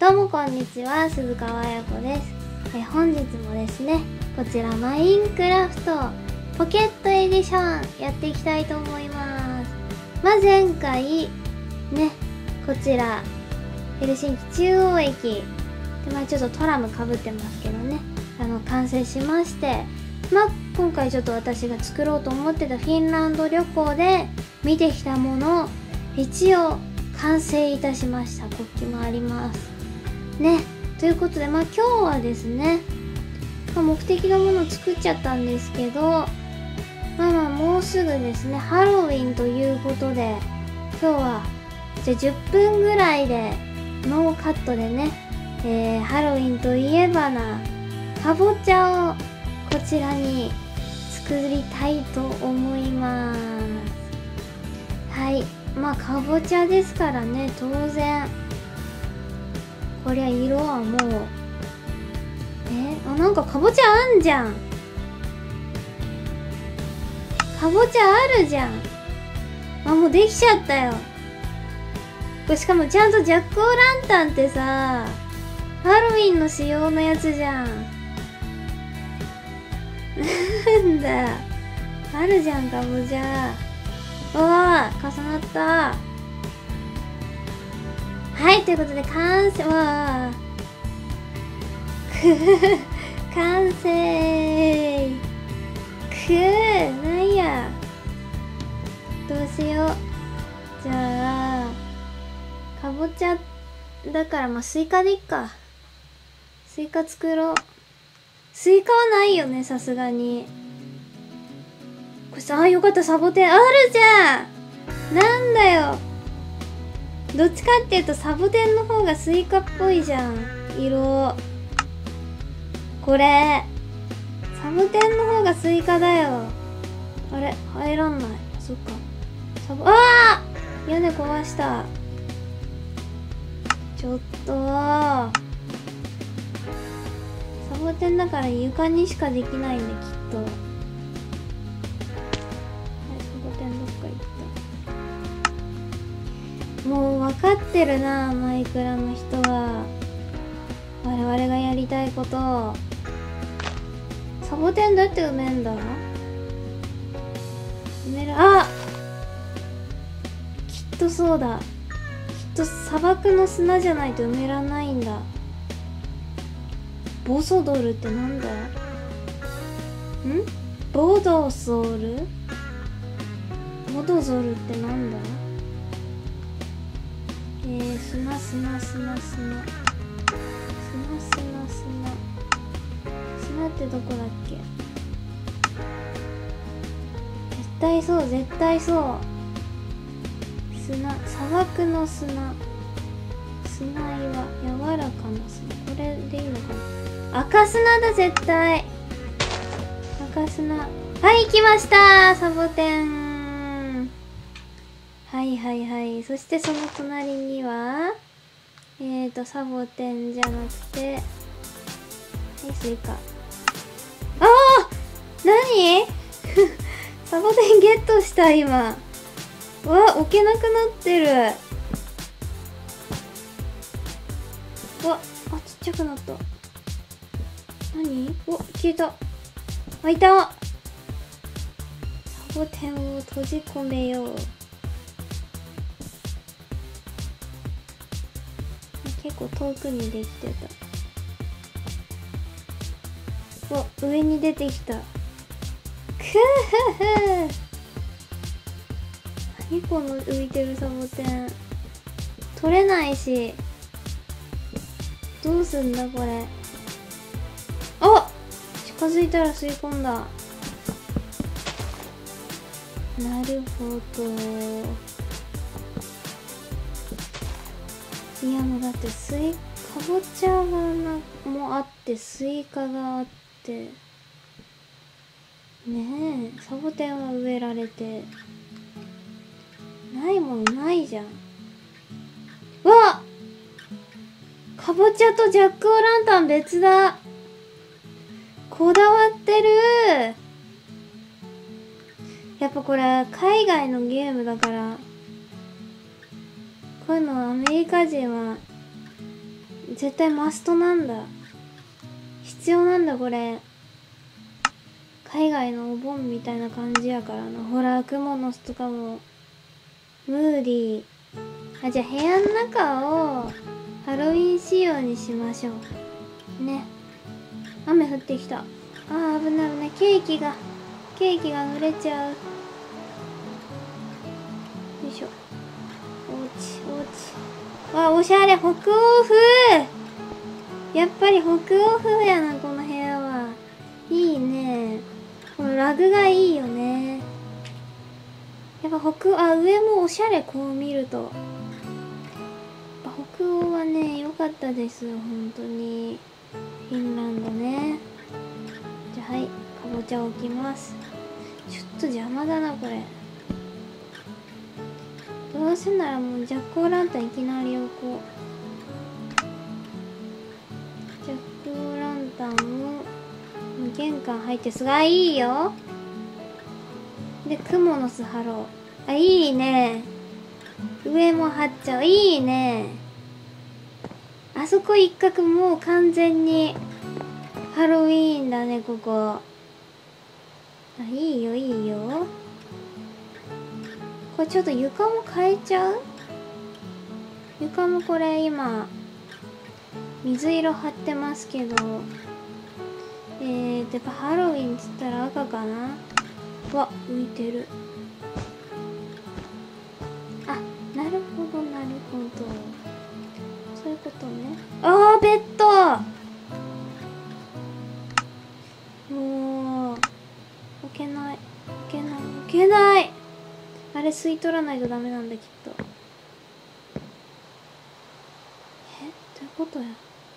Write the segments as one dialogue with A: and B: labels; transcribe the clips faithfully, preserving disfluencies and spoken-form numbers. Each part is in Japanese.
A: どうもこんにちは、鈴川彩子です。え本日もですね、こちらマインクラフトポケットエディションやっていきたいと思います。まあ、前回ね、こちらヘルシンキ中央駅で、まあちょっとトラムかぶってますけどね、あの完成しまして、まあ今回ちょっと私が作ろうと思ってたフィンランド旅行で見てきたものを一応完成いたしました。国旗もありますね。ということで、まあ今日はですね、まあ、目的のものを作っちゃったんですけど、まあまあもうすぐですね、ハロウィンということで、今日はじゃあじゅっぷんぐらいでノーカットでね、えー、ハロウィンといえばなかぼちゃをこちらに作りたいと思います。はい、まあかぼちゃですからね、当然こりゃ色はもうえあなんかかぼちゃあんじゃん。かぼちゃあるじゃん。あ、もうできちゃったよ。これしかもちゃんとジャックオーランタンってさ、ハロウィンの仕様のやつじゃん。なんだ、あるじゃんかぼちゃ。おー、重なった。はい、ということで完成。わー完成。くーなんや、どうしよう。じゃあかぼちゃだから、まあスイカでいっか。スイカ作ろう。スイカはないよね、さすがに。これさ、あ、よかった、サボテンあるじゃん。なんだよ、どっちかっていうとサボテンの方がスイカっぽいじゃん、色。これサボテンの方がスイカだよ。あれ入らんない。そっか、サボあー屋根壊した。ちょっとサボテンだから床にしかできないんだ、きっと。はい、サボテンどっか行った。もう分かってるな、マイクラの人は。我々がやりたいこと。サボテンどうやって埋めんだ。埋める。あ、きっとそうだ。きっと砂漠の砂じゃないと埋めらないんだ。ボソドルってなんだ。んボドソルボドゾルってなんだ。えー、砂砂砂砂砂砂砂砂ってどこだっけ。絶対そう、絶対そう。砂、砂漠の砂、砂岩、柔らかな砂。これでいいのかな。赤砂だ、絶対。赤砂。はい、来ました、サボテン。はいはいはい。そしてその隣にはえーとサボテンじゃなくて、はい、スイカ。ああ、何サボテンゲットした、今。わ、置けなくなってる。わ、あ、ちっちゃくなった。何。お、消えた。あ、いた。サボテンを閉じ込めよう。結構遠くにできてた。お、上に出てきた。くぅ何この浮いてるサボテン。取れないし。どうすんだこれ。あ、近づいたら吸い込んだ。なるほど。いやもうだってスイかぼちゃがなもあってスイカがあってねえ、サボテンは植えられてないもんないじゃん。うわっ、かぼちゃとジャックオーランタン別だ。こだわってる。やっぱこれ海外のゲームだから、こういうのはアメリカ人は絶対マストなんだ。必要なんだこれ。海外のお盆みたいな感じやからな。ほらクモの巣とかもムーディー。あ、じゃあ部屋の中をハロウィン仕様にしましょうね。雨降ってきた。あー危ない危ない。ケーキがケーキが濡れちゃう。よいしょ。おうちおうち。わ、おしゃれ。北欧風。やっぱり北欧風やなこの部屋は。いいね。このラグがいいよね。やっぱ北欧、あ、上もおしゃれ。こう見ると北欧はね良かったです本当に。フィンランドね。じゃあはいかぼちゃ置きます。ちょっと邪魔だなこれ。どうせならもうジャックオーランタンいきなり置こう。ジャックオーランタンも玄関入ってすがいいよ。でクモの巣貼ろう。あ、いいね。上も貼っちゃう。いいね。あそこ一角もう完全にハロウィーンだねここ。あ、いいよいいよ。これちょっと床も変えちゃう。床もこれ今水色貼ってますけど、えーとやっぱハロウィンっつったら赤かな。わ、浮いてる。あ、なるほどなるほど、そういうことね。あーベッド。もう置けない置けない置けない。あれ吸い取らないとダメなんだきっと。え、どういうことや。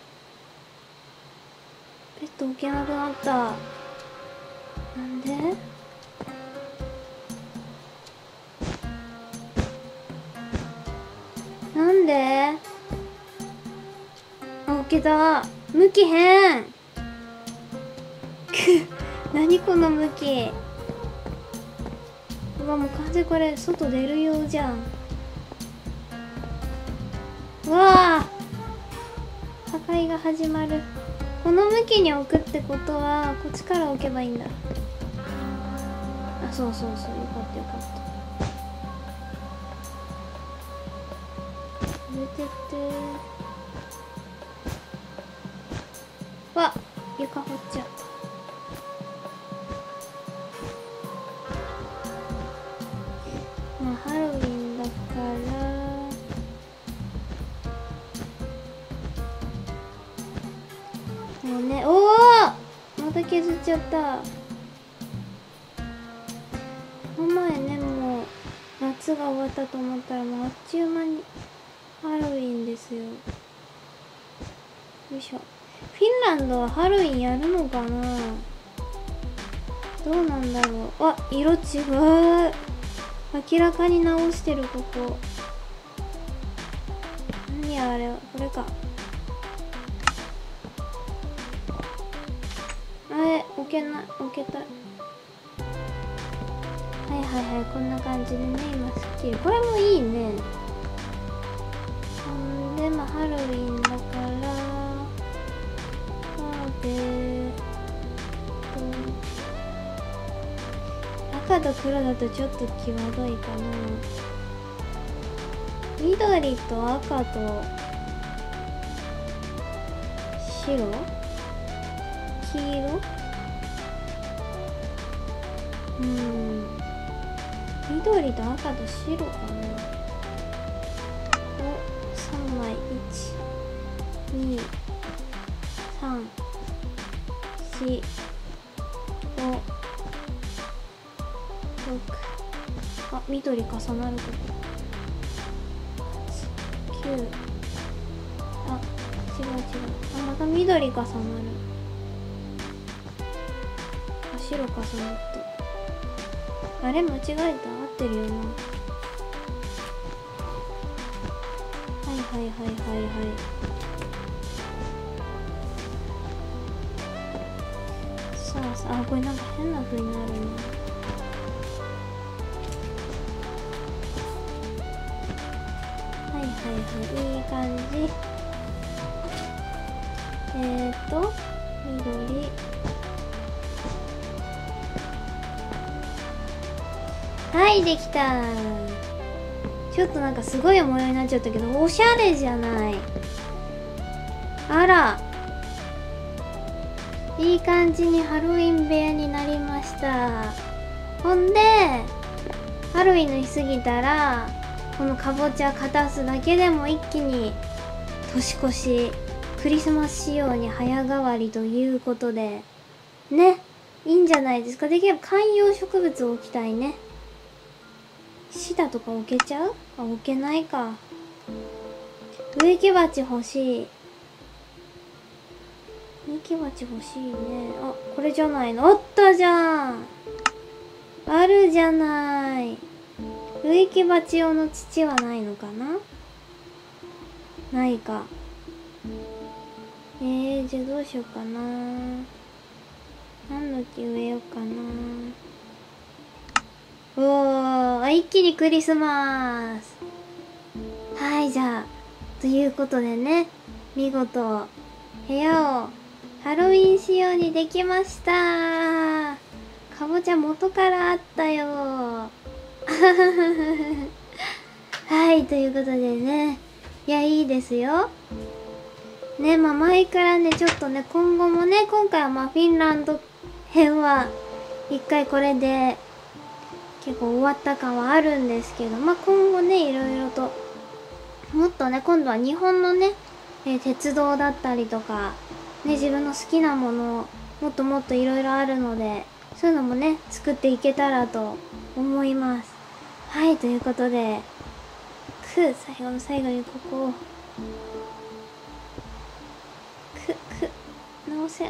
A: ベッド置けなくなった。なんで。なんで。あ、置けた。向き変。く何この向き。うわ、もう完全これ外出るようじゃん。うわあ、破壊が始まる。この向きに置くってことはこっちから置けばいいんだ。あ、そうそうそう、よかったよかった。出てってー。わ、床掘っちゃう。まあハロウィンだからもうね。おお、また削っちゃった。この前ね、もう夏が終わったと思ったらもうあっちゅう間にハロウィンですよ。よいしょ。フィンランドはハロウィンやるのかな。どうなんだろう。あ、色違う。明らかに直してるここ。何あれ、これか。あれ、置けない、置けたい。はいはいはい、こんな感じでね、今すっきり。これもいいね。んで、まあハロウィンだから、カーペ赤と黒だとちょっと際どいかな。緑と赤と白、黄色、うん、緑と赤と白かな。お、さんまい。いち、に、さん、よん、ご、ろく。あ、緑重なること。はち、きゅう。あ、違う違う。あ、また緑重なる。あ、白重なった。あれ間違えた。合ってるよな。はいはいはいはいはい。さあさあ、これなんか変な風になるな。はいはいはい、いい感じ。 えーと緑、はいできた。ちょっとなんかすごい模様になっちゃったけどおしゃれじゃない。あら、いい感じにハロウィン部屋になりました。ほんでハロウィンの日過ぎたらこのかぼちゃかたすだけでも一気に年越しクリスマス仕様に早変わりということでね、いいんじゃないですか。できれば観葉植物を置きたいね。シダとか置けちゃう？あ、置けないか。植木鉢欲しい。植木鉢欲しいね。あ、これじゃないの。あったじゃん。あるじゃない。植木鉢用の土はないのかな？ないか。えー、じゃあどうしようかな。何の木植えようかな。おー、一気にクリスマス。はい、じゃあということでね、見事部屋をハロウィン仕様にできました。かぼちゃ元からあったよ。はい、ということでね、いやいいですよね。まあ前からねちょっとね、今後もね、今回はまあフィンランド編は一回これで結構終わった感はあるんですけど、まあ今後ねいろいろともっとね、今度は日本のね、えー、鉄道だったりとかね、自分の好きなものもっともっといろいろあるので、そういうのもね作っていけたらと思います。はい、ということでく最後の最後にここをくく直せん。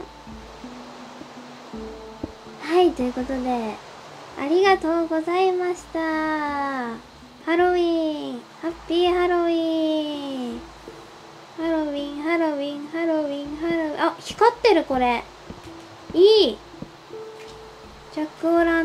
A: はい、ということでありがとうございました。ハロウィン、ハッピーハロウィン、ハロウィンハロウィンハロウィンハロウィン。あ、光ってる。これいい。ジャックオーラ